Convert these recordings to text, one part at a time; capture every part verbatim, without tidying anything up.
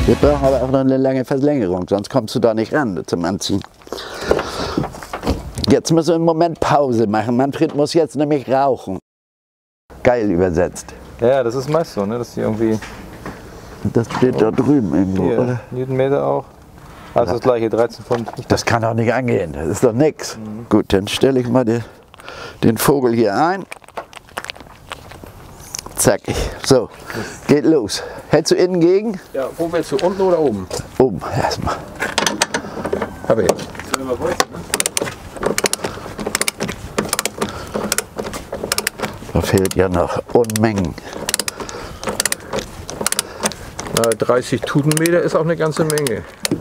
Wir brauchen aber auch noch eine lange Verlängerung, sonst kommst du da nicht ran zum Anziehen. Jetzt müssen wir im Moment Pause machen. Manfred muss jetzt nämlich rauchen. Geil übersetzt. Ja, das ist meist so, ne? Dass die irgendwie. Das steht da drüben irgendwo, Hier, oder? Newtonmeter auch. Also das gleiche, dreizehn Pfund. Das kann doch nicht angehen, das ist doch nix. Mhm. Gut, dann stelle ich mal den, den Vogel hier ein. Zack. So, geht los. Hältst du innen gegen? Ja, wo willst du? Unten oder oben? Oben erstmal. Hab ich. Da fehlt ja noch Unmengen. Na, dreißig Tutenmeter ist auch eine ganze Menge.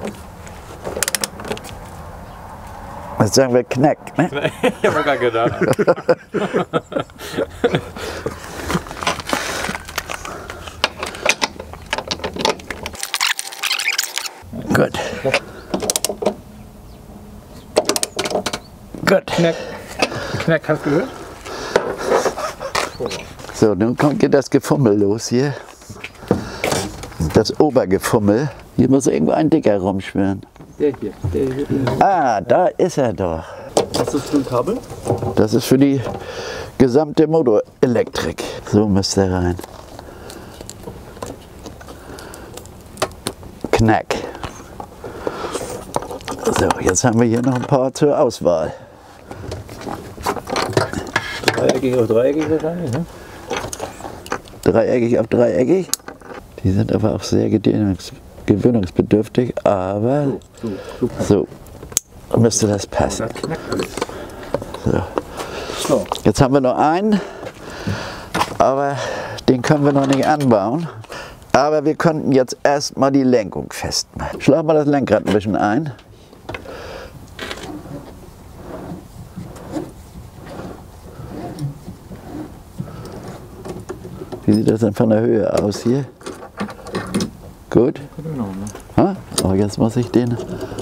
Was sagen wir, Knack, ne? Ich habe gar gedacht. Gut. Gut. Knack. Knack, hast du gehört? So, nun kommt, geht das Gefummel los hier. Das Obergefummel. Hier muss irgendwo ein Dicker rumschwirren. Der hier. Der hier. Ah, da ist er doch. Was ist das für ein Kabel? Das ist für die gesamte Motorelektrik. So müsste er rein. Knack. So, jetzt haben wir hier noch ein paar zur Auswahl. Dreieckig auf dreieckig wahrscheinlich, ne? Dreieckig auf dreieckig. Die sind aber auch sehr gewöhnungs gewöhnungsbedürftig, aber So, so, so. so müsste das passen. Das knackt alles. So. So. Jetzt haben wir noch einen, aber den können wir noch nicht anbauen. Aber wir könnten jetzt erstmal die Lenkung festmachen. Schlag mal das Lenkrad ein bisschen ein. Wie sieht das denn von der Höhe aus hier? Gut. Ha? Oh, jetzt muss ich den.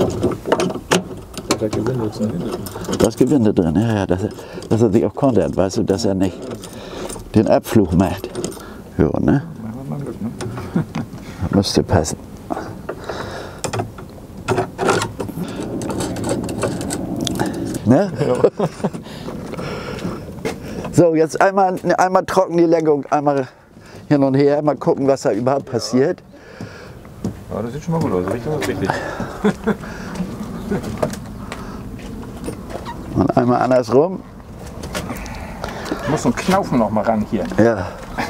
Da Gewinde drin. Das Gewinde drin, ja, ja, dass er, dass er sich auch kontert, weißt du, dass er nicht den Abflug macht. Ja, ne? Müsste passen. Ne? Ja. So, jetzt einmal, einmal trocken die Lenkung, einmal hin und her, mal gucken, was da überhaupt passiert. Ja, das sieht schon mal gut aus, Richtung ist richtig. Und einmal andersrum. Ich muss so einen Knaufen noch mal ran hier. Ja.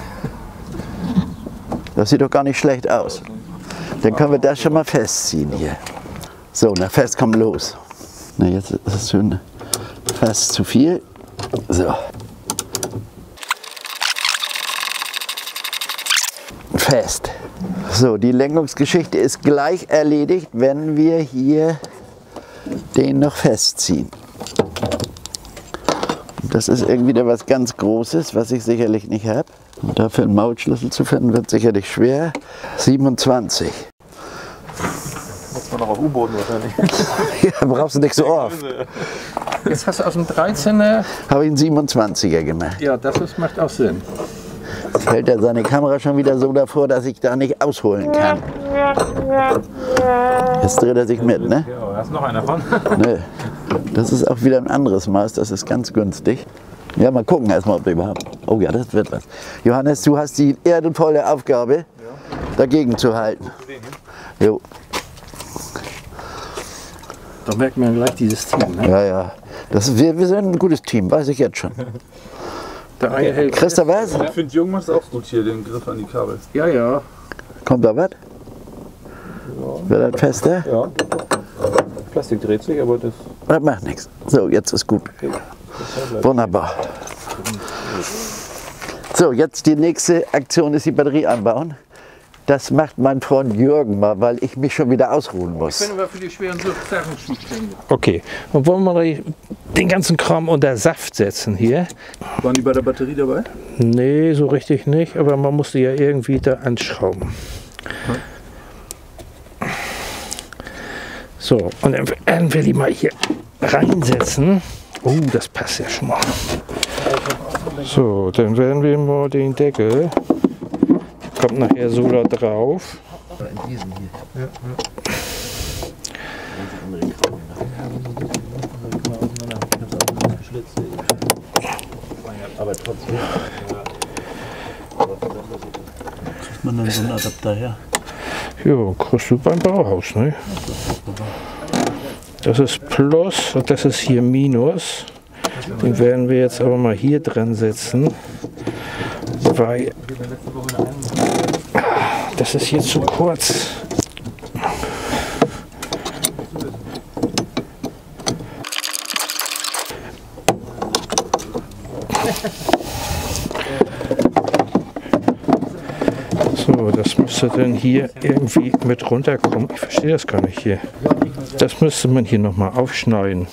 Das sieht doch gar nicht schlecht aus. Dann können wir das schon mal festziehen hier. So, na fest, komm los. Na, jetzt ist es schön fast zu viel. So. Fest. So, die Lenkungsgeschichte ist gleich erledigt, wenn wir hier den noch festziehen. Das ist irgendwie da was ganz Großes, was ich sicherlich nicht habe. Und dafür einen Maulschlüssel zu finden, wird sicherlich schwer. siebenundzwanzig. Muss man noch auf U-Booten wahrscheinlich. Ja, brauchst du nicht so oft. Jetzt hast du aus dem dreizehner. Habe ich einen siebenundzwanziger gemacht. Ja, das ist, macht auch Sinn. Jetzt hält er seine Kamera schon wieder so davor, dass ich da nicht ausholen kann. Jetzt dreht er sich mit, ne? Ja, hast noch einer von? Nö. Das ist auch wieder ein anderes Maß, das ist ganz günstig. Ja, mal gucken erstmal, ob wir überhaupt. Oh ja, das wird was. Johannes, du hast die ehrenvolle Aufgabe, ja, dagegen zu halten. Jo. Da merkt man gleich dieses Team, ne? Ja, ja. Das ist, wir, wir sind ein gutes Team, weiß ich jetzt schon. Der eine hält. Christa, was? Ich finde, Jung macht es auch gut hier, den Griff an die Kabel. Ja, ja. Kommt da was? Ja. Wird das fester? Ja. Plastik dreht sich, aber das... Das macht nichts. So, jetzt ist gut. Okay. Wunderbar. So, jetzt die nächste Aktion ist die Batterie anbauen. Das macht mein Freund Jürgen mal, weil ich mich schon wieder ausruhen muss. Ich bin aber für die schweren Sachen zuständig. Okay, und wollen wir mal den ganzen Kram unter Saft setzen hier? Waren die bei der Batterie dabei? Nee, so richtig nicht, aber man musste ja irgendwie da anschrauben. Hm. So, und dann werden wir die mal hier reinsetzen. Oh, das passt ja schon mal. So, dann werden wir mal den Deckel, kommt nachher so da drauf. In diesem hier. Ja, ja. Aber trotzdem. Kriegt man dann so einen Adapter her? Ja, kriegst du beim Bauhaus, ne? Das ist Plus und das ist hier Minus. Den werden wir jetzt aber mal hier dran setzen, weil das ist hier zu kurz. So, das müsste dann hier irgendwie mit runterkommen. Ich verstehe das gar nicht hier. Das müsste man hier nochmal aufschneiden.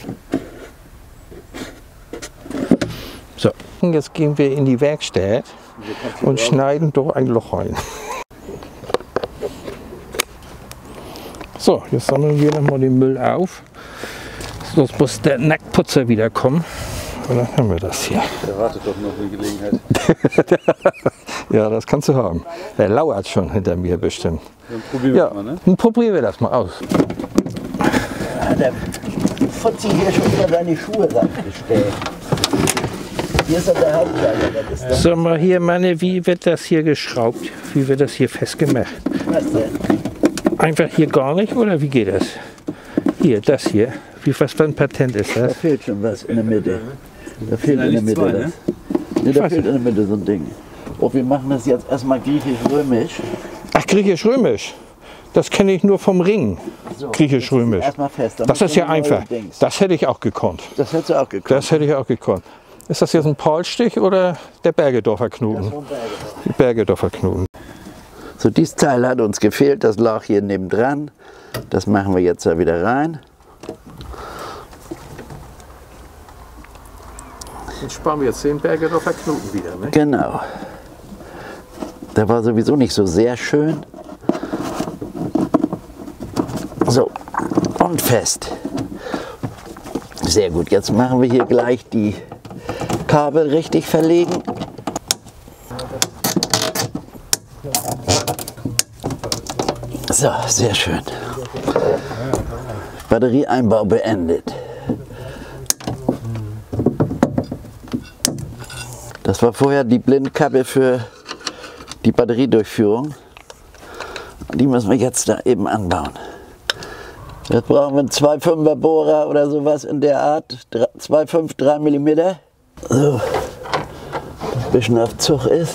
So, und jetzt gehen wir in die Werkstatt und schneiden doch ein Loch rein. So, jetzt sammeln wir nochmal den Müll auf. Sonst muss der Nacktputzer wieder kommen. Und dann haben wir das hier. Der wartet doch noch eine Gelegenheit. Ja, das kannst du haben. Der lauert schon hinter mir bestimmt. Dann probieren wir Ja, das mal, ne? dann probieren wir das mal aus. Ja, der Fotzi hier schon wieder seine Schuhe abgestellt. Hier ist doch der Hauptleiter. Das ist Sag mal hier, Manne, wie wird das hier geschraubt? Wie wird das hier festgemacht? was denn? Einfach hier gar nicht oder wie geht das? Hier, das hier. Wie, was für ein Patent ist Da das? fehlt schon was in der Mitte. Da fehlt in der Mitte zwei, was. ne? Nee, da weiß fehlt in der Mitte so ein Ding. Oh, wir machen das jetzt erstmal griechisch-römisch. Ach, griechisch-römisch. Das kenne ich nur vom Ring. So, Griechisch-römisch. erstmal fest. Das ist ja einfach. Das hätte ich auch gekonnt. Das hättest du auch gekonnt. Das hätte ich auch gekonnt. Ist das jetzt ein Paulstich oder der Bergedorfer Knoten? Die Bergedorfer Knoten. So, dieses Teil hat uns gefehlt. Das lag hier nebendran. Das machen wir jetzt da wieder rein. Jetzt sparen wir jetzt den Bergedorfer Knoten wieder, ne? Genau. Der war sowieso nicht so sehr schön. So, und fest. Sehr gut, jetzt machen wir hier gleich die Kabel richtig verlegen. So, sehr schön. Batterieeinbau beendet. Das war vorher die Blindkappe für die Batteriedurchführung. Die müssen wir jetzt da eben anbauen. Jetzt brauchen wir einen zwei Komma fünfer Bohrer oder sowas in der Art. zwei Komma fünf, drei Millimeter. So, ein bisschen auf Zug ist.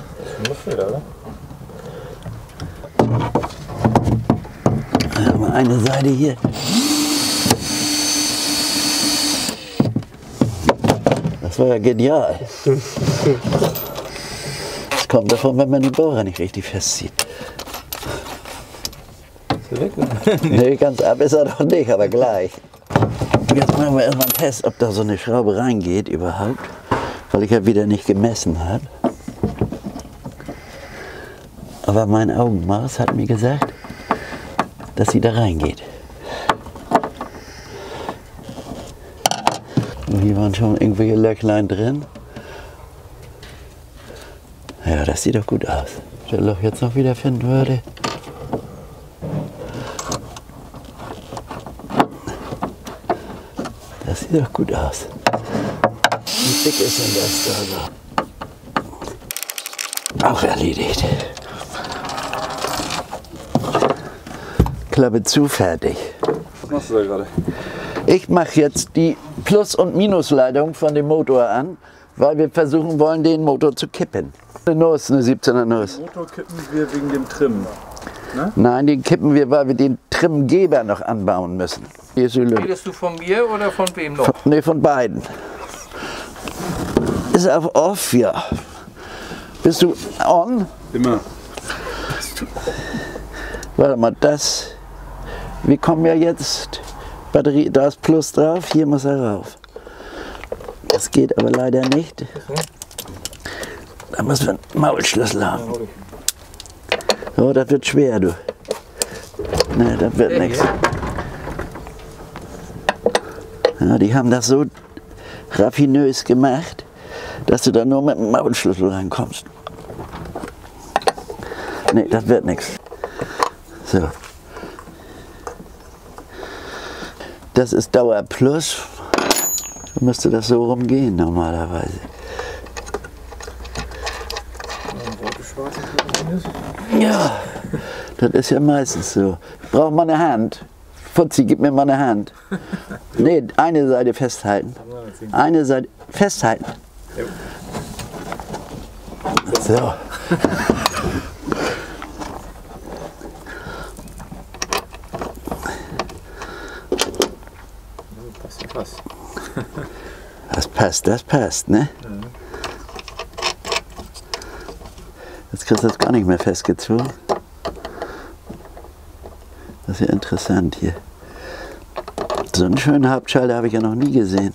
Dann haben wir eine Seite hier. Das war ja genial. Das kommt davon, wenn man die Bohrer nicht richtig festzieht. Nee, ganz ab ist er doch nicht, aber gleich. Jetzt machen wir erstmal einen Test, ob da so eine Schraube reingeht überhaupt, weil ich ja wieder nicht gemessen habe. Aber mein Augenmaß hat mir gesagt, dass sie da reingeht. Und hier waren schon irgendwelche Löchlein drin. Ja, das sieht doch gut aus. Wenn ich das Loch jetzt noch wieder finden würde. Das sieht doch gut aus. Wie dick ist denn das da so? Auch erledigt. Klappe zu, fertig. Was machst du da gerade? Ich mache jetzt die Plus- und Minusleitung von dem Motor an, weil wir versuchen wollen, den Motor zu kippen. Eine Nuss, eine siebzehner Nuss. Den Motor kippen wir wegen dem Trim. Nein, den kippen wir, weil wir den Trimgeber noch anbauen müssen. Hier ist die Lücke. Redest du von mir oder von wem noch? Von, nee, von beiden. Ist auf off, ja. Bist du on? Immer. Warte mal, das. Wir kommen ja jetzt. Batterie, da ist Plus drauf, hier muss er rauf. Das geht aber leider nicht. Da müssen wir einen Maulschlüssel haben. Oh, das wird schwer, du. Ne, das wird nichts. Ja, die haben das so raffinös gemacht, dass du da nur mit dem Maulschlüssel reinkommst. Ne, das wird nichts. So. Das ist Dauer Plus. Dann müsste das so rumgehen normalerweise. Ja, das ist ja meistens so. Ich brauche mal eine Hand. Fuzzi, gib mir mal eine Hand. Nee, eine Seite festhalten. Eine Seite festhalten. So. Das passt, das passt, ne? Jetzt kriegst du das gar nicht mehr festgezogen. Das ist ja interessant hier. So einen schönen Hauptschalter habe ich ja noch nie gesehen.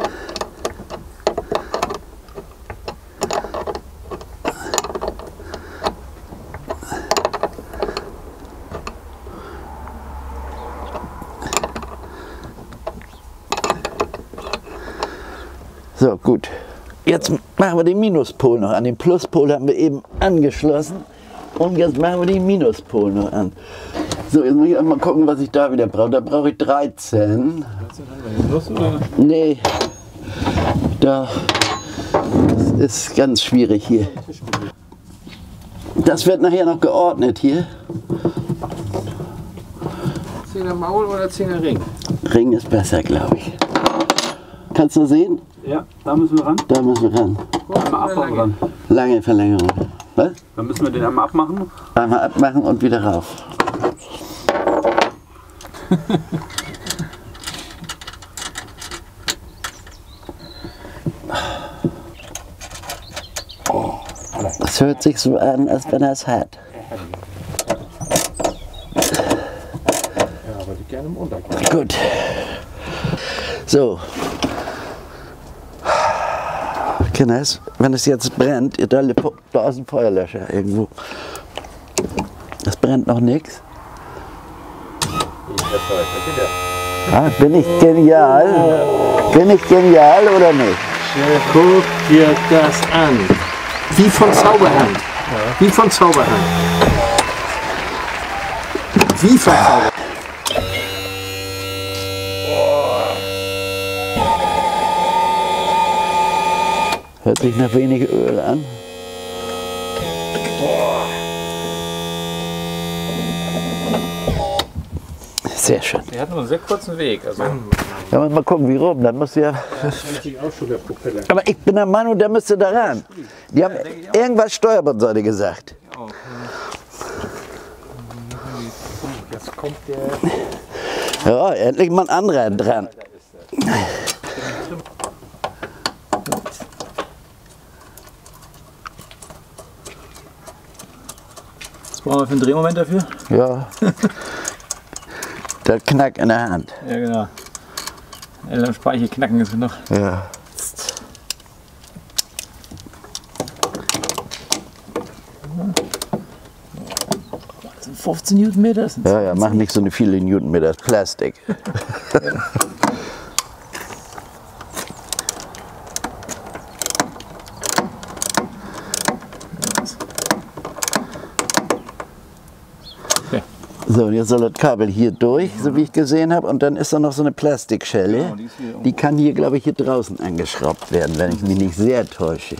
So, gut. Jetzt machen wir den Minuspol noch an. Den Pluspol haben wir eben angeschlossen. Und jetzt machen wir den Minuspol noch an. So, jetzt muss ich mal gucken, was ich da wieder brauche. Da brauche ich dreizehn. Plus oder? Nee, da das ist ganz schwierig hier. Das wird nachher noch geordnet hier. Zehner Maul oder Zehner Ring? Ring ist besser, glaube ich. Kannst du sehen? Ja, da müssen wir ran. Da müssen wir ran. Einmal abmachen ran. Lange Verlängerung. Was? Dann müssen wir den einmal abmachen. Einmal abmachen und wieder rauf. Das hört sich so an, als wenn er es hat. Ja, aber die gerne im Untergrund. Gut. So. Kinders, wenn es jetzt brennt, da, da ist ein Feuerlöscher irgendwo. Es brennt noch nichts. Ah, bin ich genial? Bin ich genial oder nicht? Guck dir das an. Wie von Zauberhand. Wie von Zauberhand. Wie von Zauberhand. Hört sich nach wenig Öl an. Sehr schön. Der hat nur einen sehr kurzen Weg. Also Ja, mal gucken, wie rum. Dann musst du ja. auch schon der Propeller. Aber ich bin der Meinung, der müsste da ran. Die haben irgendwas Steuerbordseite gesagt. Jetzt kommt der. Ja, endlich mal ein anderer dran. Was brauchen wir für einen Drehmoment dafür? Ja. Der Knack in der Hand. Ja, genau. L am Speicher knacken ist genug. Ja. Das sind fünfzehn Newtonmeter. Das sind Ja, ja, mach nicht so eine viele Newtonmeter, das ist Plastik. So, und jetzt soll das Kabel hier durch, so wie ich gesehen habe, und dann ist da noch so eine Plastikschelle. Genau, die ist hier Die kann hier, glaube ich, hier draußen angeschraubt werden, wenn ich mich nicht sehr täusche.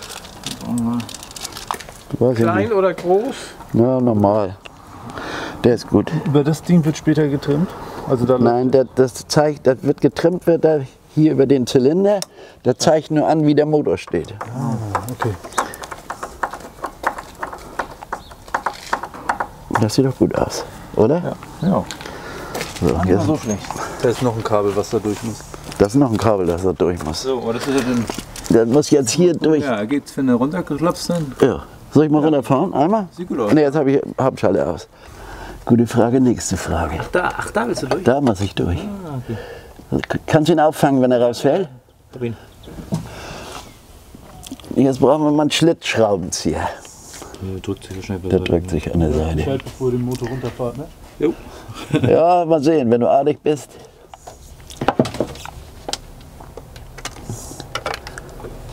Weiß ich Klein nicht. oder groß? Ja, normal. Der ist gut. Über das Ding wird später getrimmt. Also da Nein, das, das zeigt, das wird getrimmt, wird da hier über den Zylinder. Der zeigt nur an, wie der Motor steht. Ah, okay. Das sieht doch gut aus, oder? Ja. ja. So, Nicht jetzt, so schlecht. Da ist noch ein Kabel, was da durch muss. das ist noch ein Kabel, das da durch muss. So, aber das ist ja dann. Das muss jetzt hier durch. Ja, geht's, wenn du runtergeklopft dann? Ja. Soll ich mal runterfahren? Einmal? Sieht gut aus. Ne, jetzt habe ich Hauptschalter aus. Gute Frage, nächste Frage. Da, ach, da willst du durch? Da muss ich durch. Ah, okay. Kannst du ihn auffangen, wenn er rausfällt? Hab ihn. Jetzt brauchen wir mal einen Schlitzschraubenzieher. Der drückt sich ja schnell Der drückt sich an der Seite. Halt, bevor den Motor runterfahrt, ne? Jo. Ja, mal sehen, wenn du artig bist.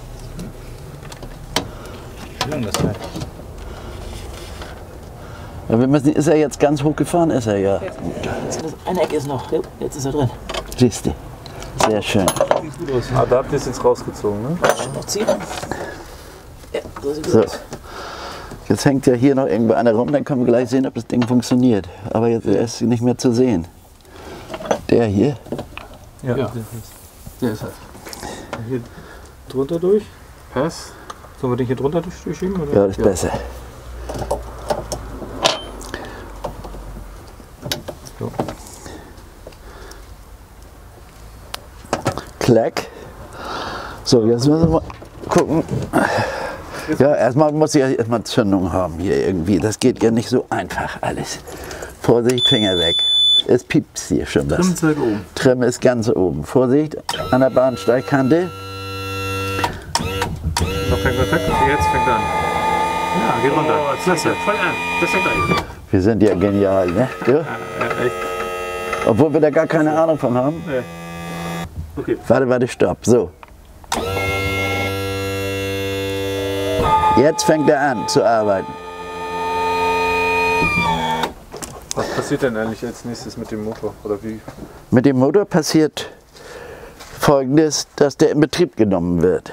Wie lang das Teil? Ja, wir müssen, ist er jetzt ganz hoch gefahren? Ist er ja. Ein Eck ist noch. Jetzt ist er drin. Siehst du. Sehr schön. Ah, da habt ihr es jetzt rausgezogen, ne? Noch ziehen. Ja, so sieht So. aus. Jetzt hängt ja hier noch irgendwo einer rum, dann können wir gleich sehen, ob das Ding funktioniert. Aber jetzt ist nicht mehr zu sehen. Der hier. Ja. ja. Der ist halt. Hier drunter durch. Pass. Sollen wir den hier drunter durch, durchschieben? Oder? Ja, das ist besser. So. Klack. So, jetzt müssen wir mal gucken. Ja, erstmal muss ich ja erstmal Zündung haben hier irgendwie. Das geht ja nicht so einfach alles. Vorsicht, Finger weg. Es piept hier schon was. Trim zeig oben. Trim ist ganz oben. Vorsicht, an der Bahnsteigkante. Noch kein Kontakt. Okay, jetzt fängt er an. Ja, geht runter. Oh, klasse. Voll an. Das fängt an. Wir sind ja genial, ne? Ja? Ja, echt. Obwohl wir da gar keine Ahnung von haben. Ja. Okay. Warte, warte, stopp. So. Jetzt fängt er an zu arbeiten. Was passiert denn eigentlich als nächstes mit dem Motor? Oder wie? Mit dem Motor passiert Folgendes, dass der in Betrieb genommen wird.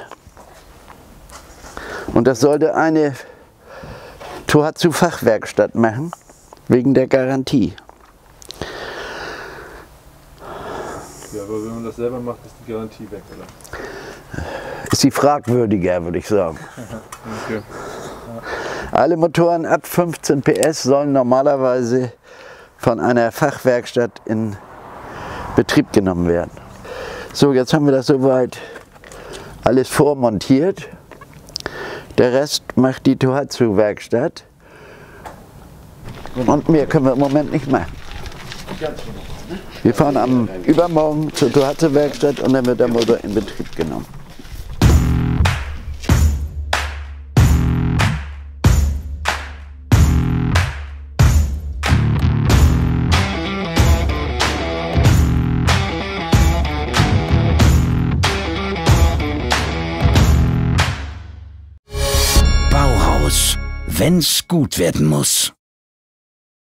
Und das sollte eine Tohatsu-Fachwerkstatt machen, wegen der Garantie. Ja, aber wenn man das selber macht, ist die Garantie weg, oder? Ist sie fragwürdiger, würde ich sagen. Okay. Alle Motoren ab fünfzehn P S sollen normalerweise von einer Fachwerkstatt in Betrieb genommen werden. So, jetzt haben wir das soweit alles vormontiert. Der Rest macht die Tohatsu-Werkstatt. Und mehr können wir im Moment nicht machen. Wir fahren am Übermorgen zur Tohatsu-Werkstatt und dann wird der Motor in Betrieb genommen. Bauhaus, wenn's gut werden muss.